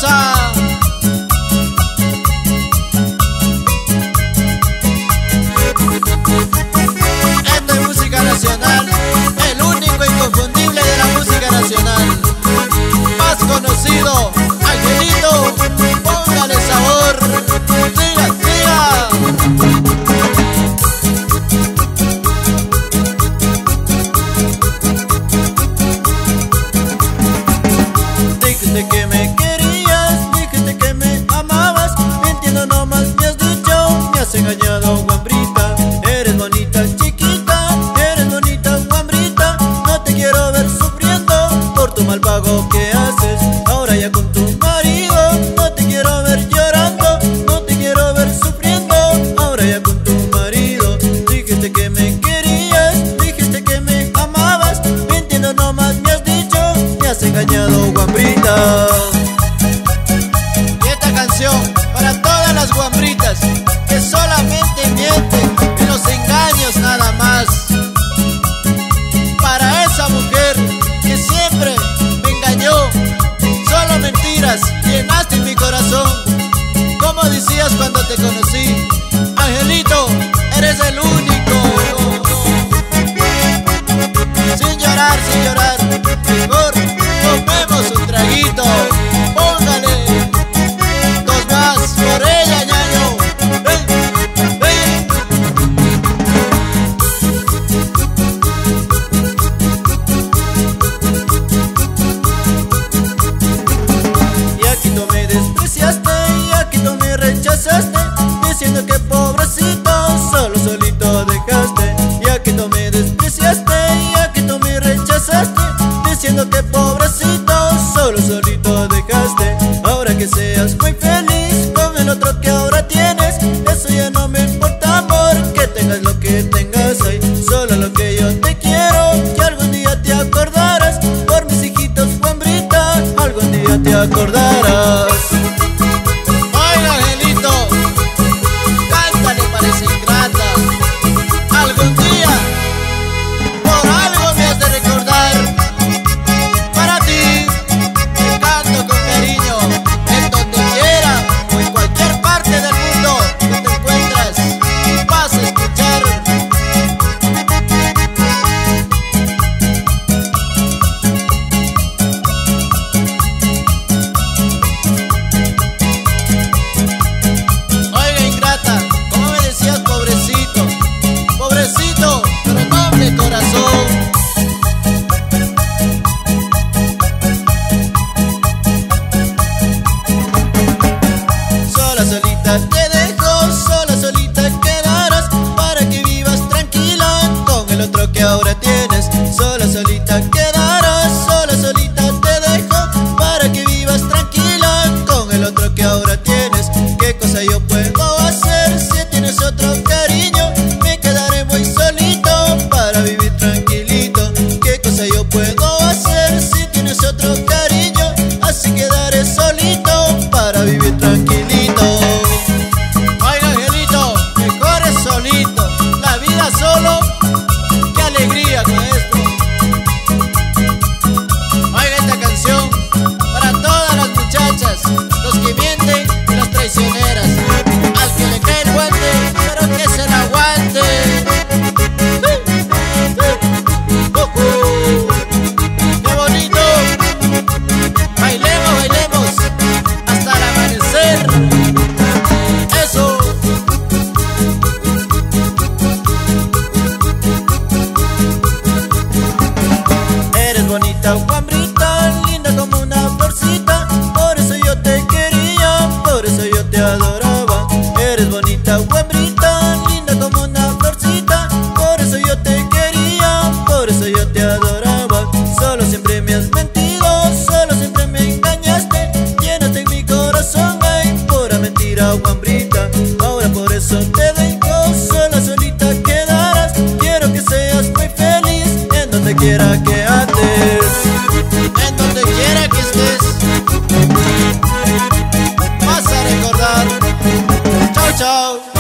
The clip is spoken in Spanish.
siga. Esto es música nacional, el único inconfundible de la música nacional. Más conocido, Angelito, póngale sabor. Siga, siga. Dijiste que me querías, dijiste que me amabas, mintiendo nomás me has dicho, me has engañado, guambrita. Eres bonita, chiquita, eres bonita, guambrita. No te quiero ver sufriendo por tu mal pago que haces ahora ya con tu marido. No te quiero ver llorando, no te quiero ver sufriendo ahora ya con tu marido. Dijiste que me querías, dijiste que me amabas, mintiendo nomás me has dicho, me has engañado, guambrita. Y esta canción para todas las guambritas que solamente mienten en los engaños nada más. Para esa mujer que siempre me engañó, solo mentiras llenaste mi corazón. Como decías cuando te conocí, Angelito, eres el único. Sin llorar, mejor tomemos un traguito. Póngale dos más por ella, ñaño. Ven, ven. Y aquí tú me despreciaste, y aquí tú me rechazaste, diciendo que pobrecito, solo solito dejaste. Y aquí tú me despreciaste, y aquí tú me rechazaste, diciendo que pobrecito, solo solito dejaste. Ahora que seas muy feliz con el otro que ahora tienes, eso ya no me importa, amor, que tengas lo que tengas ahí. Solo lo que yo te quiero, que algún día te acordarás, por mis hijitos, guambrita, algún día te acordarás. Oiga, Angelito, cántale, parece ingrata. Algún día, por algo me has de recordar. Para ti, te canto con cariño, en donde quiera o en cualquier parte del mundo que te encuentras, vas a escuchar. Oiga, ingrata, ¿cómo me decías pobrecito? Pobrecito, pero noble corazón. Sola solita te dejo, sola solita quedarás, para que vivas tranquila con el otro que ahora tienes. Sola solita quedarás, sola solita te dejo, para que vivas tranquila con el otro que ahora tienes. ¿Qué cosa yo puedo hacer si tienes otro cariño? Me quedaré muy solito para vivir tranquilito. ¿Qué cosa yo puedo hacer si tienes otro cariño? Así quedaré solito para vivir tranquilito. Oiga, Angelito, mejor es solito. La vida solo, qué alegría con esto. Oiga esta canción para todas las muchachas, los que mienten y las traicioneras. Al que le cae el guante, pero que se la aguante. ¡Qué bonito! Bailemos, bailemos hasta el amanecer. Eso. Eres bonita, guambrita, linda como una florcita, por eso yo te quería, por eso yo te adoraba. Eres bonita, guambrita, linda como una florcita, por eso yo te quería, por eso yo te adoraba. Solo siempre me has mentido, solo siempre me engañaste, llenaste mi corazón, ay, pura mentira, guambrita. Ahora por eso te dejo, sola solita quedarás. Quiero que seas muy feliz en donde quiera que andes, en donde quiera que estés. Vas a recordar. Chao, chao.